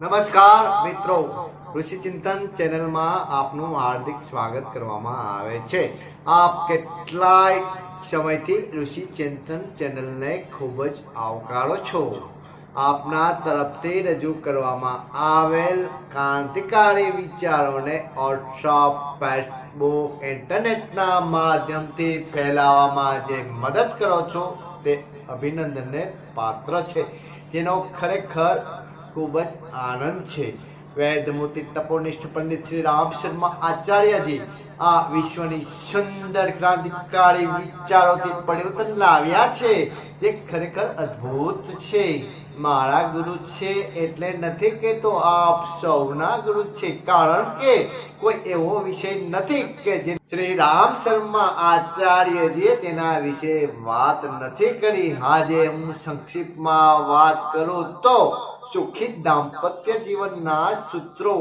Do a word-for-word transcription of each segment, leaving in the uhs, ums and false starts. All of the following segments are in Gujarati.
નમસ્કાર મિત્રો, ઋષિ ચિંતન ચેનલમાં આપનું હાર્દિક સ્વાગત કરવામાં આવે છે। આપ કેટલાય સમયથી ઋષિ ચિંતન ચેનલને ખૂબ જ આવકારો છો। આપના તરફથી રજૂ કરવામાં આવેલ ક્રાંતિકારી વિચારોને વોટ્સઅપ, ફેસબુક, ઇન્ટરનેટના માધ્યમથી ફેલાવવામાં જે મદદ કરો છો તે અભિનંદનને પાત્ર છે, જેનો ખરેખર ખૂબ જ આનંદ છે। વેદમૂર્તિ તપોનિષ્ઠ પંડિત શ્રી રામ શર્મા આચાર્યજી આ વિશ્વની સુંદર ક્રાંતિકારી વિચારોથી પરિવર્તન લાવ્યા છે, જે ખરેખર અદ્ભુત છે। મારા ગુરુ છે એટલે નથી કહેતો, આપ સૌના ગુરુ છે, કારણ કે કોઈ એવો વિષય નથી કે જે શ્રી રામ શર્મા આચાર્યજીએ તેના વિશે વાત નથી કરી। આજે હું સંક્ષિપ્તમાં વાત કરું તો સુખી દાંપત્ય જીવનના સૂત્રો।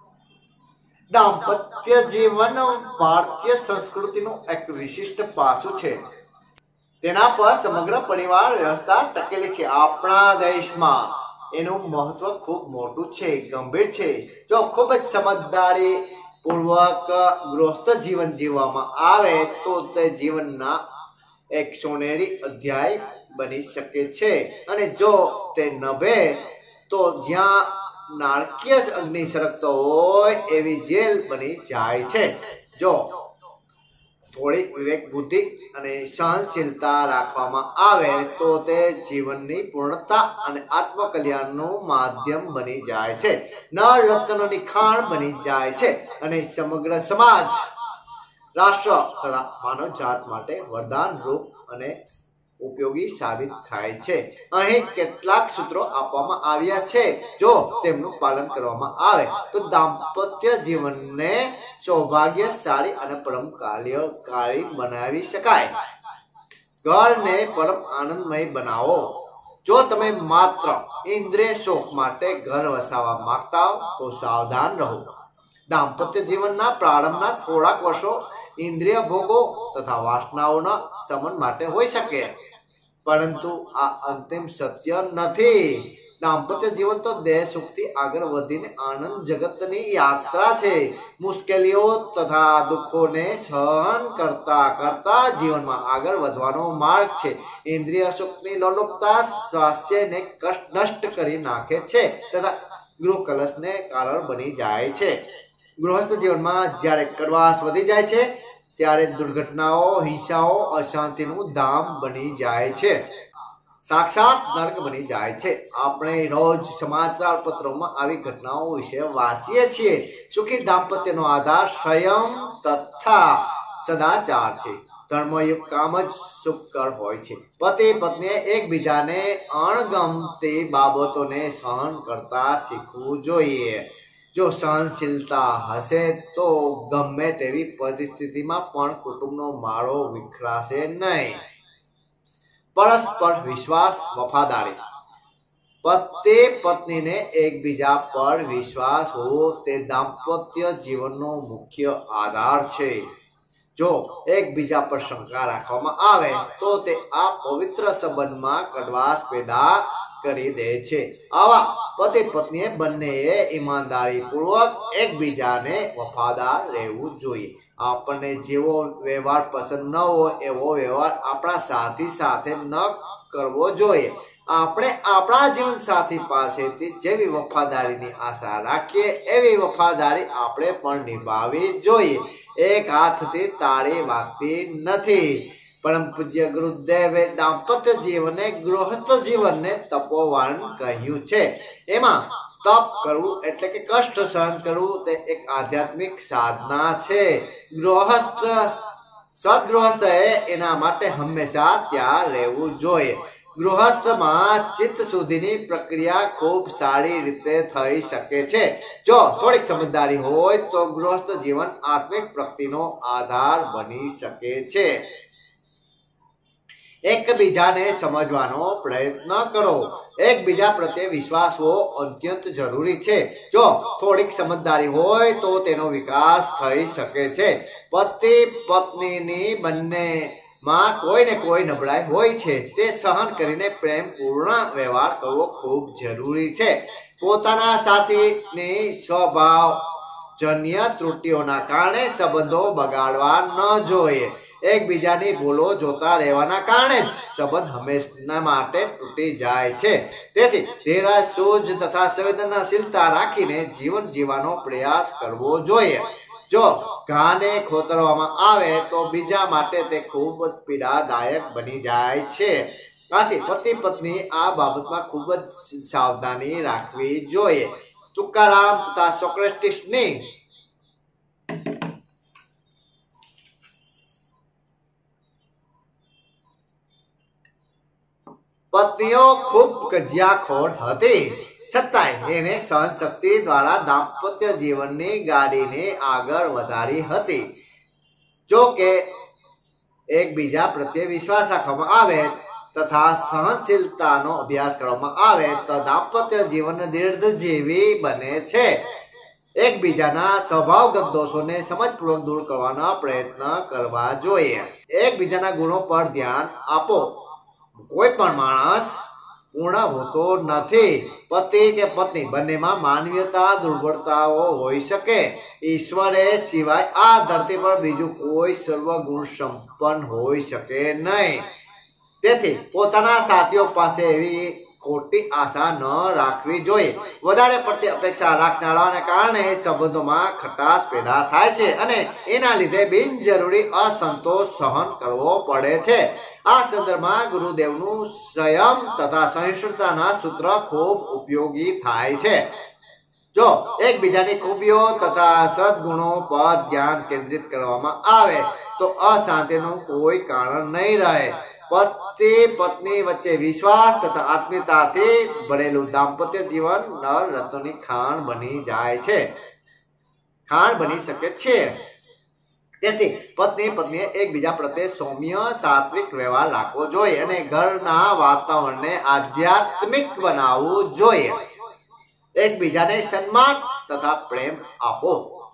દાંપત્ય જીવન ભારતીય સંસ્કૃતિનું એક વિશિષ્ટ પાસું છે, તેના પર સમગ્ર પરિવાર વ્યવસ્થા ટકેલી છે। આપણા દેશમાં એનું મહત્વ ખૂબ મોટું છે, ગંભીર છે। જો ખૂબ જ સમજદારી પૂર્વક ગૃહસ્થ જીવન જીવવામાં આવે તો તે જીવનના એક સોનેરી અધ્યાય બની શકે છે, અને જો તે નભે તો જ્યાં નારકીય અગ્નિ સળગતો હોય એવી જેલ બની જાય છે। જો થોડી વિવેક બુદ્ધિ અને સહનશીલતા રાખવામાં આવે તો તે જીવનની પૂર્ણતા અને આત્મકલ્યાણનું માધ્યમ બની જાય છે, નર રત્નોની ખાણ બની જાય છે, અને સમગ્ર સમાજ, રાષ્ટ્ર તથા માનવ જાત માટે વરદાન રૂપ અને ઉપયોગી સાબિત થાય છે। અહીં કેટલાક સૂત્રો આપવામાં આવ્યા છે, જો તેમનું પાલન કરવામાં આવે તો દાંપત્ય જીવનને સૌભાગ્યશાળી અને પરમ કાર્યકારી બનાવી શકાય। ઘરને પરમ આનંદમય બનાવો। જો તમે માત્ર ઇન્દ્રિય સુખ માટે ઘર વસાવવા માંગતા હો તો સાવધાન રહો। દાંપત્ય જીવનના પ્રારંભના થોડાક વર્ષો ઇન્દ્રિય ભોગો તથા વાસનાઓના શમન માટે હોઈ શકે, પરંતુ આ અંતિમ સત્ય નથી। દાંપત્ય જીવન તો દેહ સુખથી આગળ વધીને આનંદ જગતની યાત્રા છે। મુશ્કેલીઓ તથા દુઃખોને સહન કરતા કરતા જીવનમાં આગળ વધવાનો માર્ગ છે। ઇન્દ્રિય સુખની લોલુપતા સ્વાસ્થ્યને કષ્ટ નષ્ટ કરી નાખે છે તથા ગૃહ કલશને કારણ બની જાય છે। ગૃહસ્થ જીવનમાં જ્યારે કડવાશ વધી જાય છે ત્યારે દુર્ઘટનાઓ, હિંસાઓ અશાંતિનું ધામ બની જાય છે, સાક્ષાત નર્ક બની જાય છે। આપણે રોજ સમાચાર પત્રોમાં આવી ઘટનાઓ વિશે વાંચીએ છીએ। સુખી દાંપત્યનો આધાર સંયમ તથા સદાચાર છે। ધર્મયુક્ત કામ જ સુખકર હોય છે। પતિ પત્નીએ એકબીજાને અણગમતી બાબતોને સહન કરતા શીખવું જોઈએ। જો સહનશીલતા હશે તો ગમે તેવી પરિસ્થિતિમાં પણ કુટુંબનો માળો વિખરાશે નહીં। પરસ્પર વિશ્વાસ, વફાદારી। પતિ પત્નીને એકબીજા પર વિશ્વાસ હોવો તે દાંપત્ય જીવનનો મુખ્ય આધાર છે। જો એકબીજા પર શંકા રાખવામાં આવે તો તે આ પવિત્ર સંબંધમાં કડવાશ પેદા કરી દે છે। આવા પતિ પત્નીએ બંનેએ ઈમાનદારી પૂર્વક એકબીજાને વફાદાર રહેવું જોઈએ। આપણને જેવો વ્યવહાર પસંદ ન હોય એવો વ્યવહાર આપણા સાથી સાથે ન કરવો જોઈએ। આપણે આપણા જીવન સાથી પાસેથી જેવી વફાદારીની આશા રાખીએ એવી વફાદારી આપણે પણ નિભાવવી જોઈએ। એક હાથથી તાળી વાગતી નથી। પરમ પૂજ્ય ગુરુદેવે દાંપત્ય જીવનને ગૃહસ્થ જીવનને તપોવન કહ્યું છે। એમાં તપ કરવું એટલે કે કષ્ટ સહન કરવું તે એક આધ્યાત્મિક સાધના છે। ગૃહસ્થ સદગૃહસ્થએ એના માટે હંમેશા તૈયાર રહેવું જોઈએ। ગૃહસ્થમાં ચિત્ત શુદ્ધિની પ્રક્રિયા ખૂબ સારી રીતે થઈ શકે છે। જો થોડીક સમજદારી હોય તો ગૃહસ્થ જીવન આત્મિક પ્રગતિનો આધાર બની શકે છે। એકબીજાને સમજવાનો પ્રયત્ન કરો। એકબીજા પ્રત્યે વિશ્વાસ હોવો અત્યંત જરૂરી છે। જો થોડીક સમજદારી હોય તો તેનો વિકાસ થઈ શકે છે। પતિ પત્નીની બંને માં કોઈ ને કોઈ નબળાઈ હોય છે, તે સહન કરીને પ્રેમપૂર્ણ વ્યવહાર કરવો ખૂબ જરૂરી છે। પોતાના સાથીની સ્વભાવ જન્ય ત્રુટિઓના કારણે સંબંધો બગાડવા ન જોઈએ. એકબીજાની ભૂલો જોતા રહેવાના કારણે જ સંબંધ હંમેશા માટે તૂટી જાય છે. તેથી ધીરજ, સૂઝ તથા સંવેદનશીલતા રાખીને જીવન જીવવાનો પ્રયાસ કરવો જોઈએ. જો ઘાને ખોતરવામાં આવે તો બીજા માટે તે ખૂબ જ પીડાદાયક બની જાય છે. આથી પતિ પત્ની આ બાબતમાં ખૂબ જ સાવધાની રાખવી જોઈએ. તુકારામ તથા સોક્રેટિસની પત્નીઓ ખૂબ કજિયાખોર હતી, છતાંય એને સહનશક્તિ દ્વારા દાંપત્ય જીવનની ગાડીને આગળ વધારી હતી. જો કે એકબીજા પ્રત્યે વિશ્વાસ રાખવામાં આવે તથા સહનશીલતાનો અભ્યાસ કરવામાં આવે તો દાંપત્ય જીવન દીર્ઘજીવી બને છે. એકબીજાના સ્વભાવગત દોષોને સમજપૂર્વક દૂર કરવાના પ્રયત્ન કરવા જોઈએ. એકબીજાના ગુણો પર ધ્યાન આપો. કોઈ પણ માણસ પૂર્ણ હોતો નથી. પતિ કે પત્ની બંનેમાં માનવીયતા દુર્બળતાઓ હોઈ શકે. ઈશ્વરે સિવાય આ ધરતી પર બીજું કોઈ સર્વગુણ સંપન્ન હોઈ શકે નહીં. તેથી પોતાના સાથીઓ પાસે એવી ખોટી આશા ન રાખવી જોઈએ. વધારે પડતી અપેક્ષા રાખનારાને કારણે સંબંધોમાં ખટાશ પેદા થાય છે અને એના લીધે બિનજરૂરી અસંતોષ સહન કરવો પડે છે. આ સંદર્ભમાં ગુરુદેવનું સંયમ તથા સહિષ્ણુતાના સૂત્ર ખૂબ ઉપયોગી થાય છે. જો એકબીજાની ખૂબીઓ તથા સદગુણો પર ધ્યાન કેન્દ્રિત કરવામાં આવે તો અશાંતિનું કોઈ કારણ નહીં રહે. પતિ પત્ની વચ્ચે વિશ્વાસ તથા આત્મીયતાથી ભરેલું દાંપત્ય જીવન નર રત્નોની ખાણ બની જાય છે ખાણ બની શકે છે. તેથી પત્ની પત્નીએ એકબીજા પ્રત્યે સૌમ્ય સાત્વિક વ્યવહાર રાખવો જોઈએ અને ઘરના વાતાવરણને આધ્યાત્મિક બનાવવું જોઈએ. એકબીજાને સન્માન તથા પ્રેમ આપો.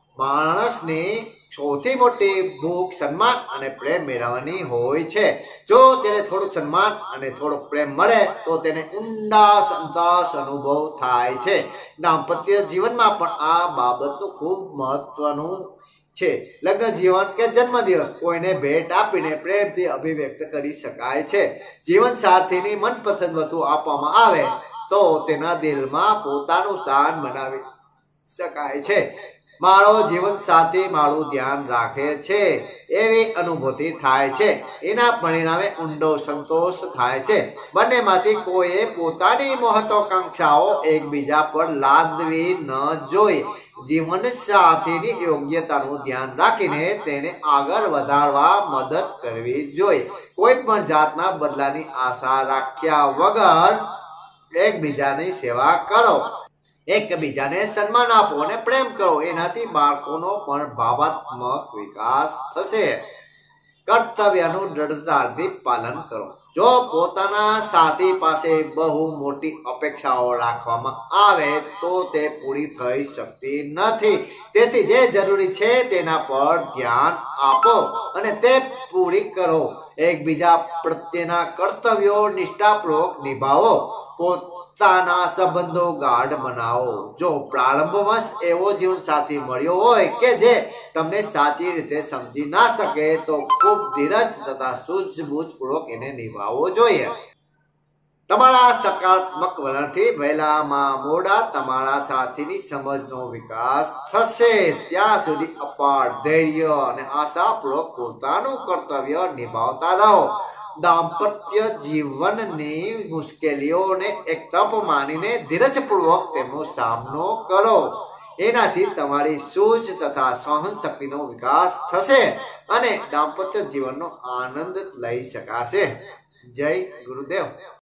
માણસની સૌથી મોટી ભૂખ સન્માન અને પ્રેમ મેળવવાની હોય છે. જો તેને થોડુંક સન્માન અને થોડોક પ્રેમ મળે તો તેને ઊંડા સંતોષ અનુભવ થાય છે. દાંપત્ય જીવનમાં પણ આ બાબતનું ખૂબ મહત્વનું છે. લગ્ન જીવન કે જન્મદિવસ કોઈને ભેટ આપીને પ્રેમથી અભિવ્યક્ત કરી શકાય છે. જીવન સાથીની મનપસંદ વસ્તુ આપવામાં આવે તો તેના દિલમાં પોતાનું સ્થાન બનાવી શકાય છે. મારો જીવન સાથી મારું ધ્યાન રાખે છે એવી અનુભૂતિ થાય છે. એના પરિણામે ઊંડો સંતોષ થાય છે. બંનેમાંથી કોઈએ પોતાની મહત્વાકાંક્ષાઓ એકબીજા પર લાદવી ન જોઈએ. જીવન સાથીની યોગ્યતાનું ધ્યાન રાખીને તેને આગળ વધારવા મદદ કરવી જોઈએ. કોઈ પણ જાતના બદલાની આશા રાખ્યા વગર એકબીજાની સેવા કરો. એકબીજાને સન્માન આપો અને પ્રેમ કરો. એનાથી બાળકોનો પણ ભાવાત્મક વિકાસ થશે. કર્તવ્યનું દ્રઢતાથી પાલન કરો. જો પોતાના સાથી પાસે બહુ મોટી અપેક્ષાઓ રાખવામાં આવે તો તે પૂરી થઈ શકતી નથી. તેથી જે જરૂરી છે તેના પર ધ્યાન આપો અને તે પૂરી કરો. એકબીજા પ્રત્યેના કર્તવ્યો નિષ્ઠાપૂર્વક નિભાવો. પોતાના સંબંધો ગાઢ બનાવો. જો પ્રારંભમાં એવો જીવન સાથી મળ્યો હોય કે જે તમને સાચી રીતે સમજી ના શકે તો ખૂબ ધીરજ તથા સૂઝબૂઝ પૂર્વક એને નિભાવવો જોઈએ. તમારા સકારાત્મક વલણથી વહેલામાં મોડા તમારા સાથીની સમજનો વિકાસ થશે. ત્યાં સુધી અપાર ધૈર્ય અને આશાપૂર્વક પોતાનું કર્તવ્ય નિભાવતા રહો. દાંપત્ય જીવનની મુશ્કેલીઓને એક તપ માનીને ધીરજપૂર્વક તેમનો સામનો કરો. એનાથી તમારી સૂઝ તથા સહન શક્તિનો વિકાસ થશે અને દાંપત્ય જીવનનો આનંદ લઈ શકાશે. જય ગુરુદેવ.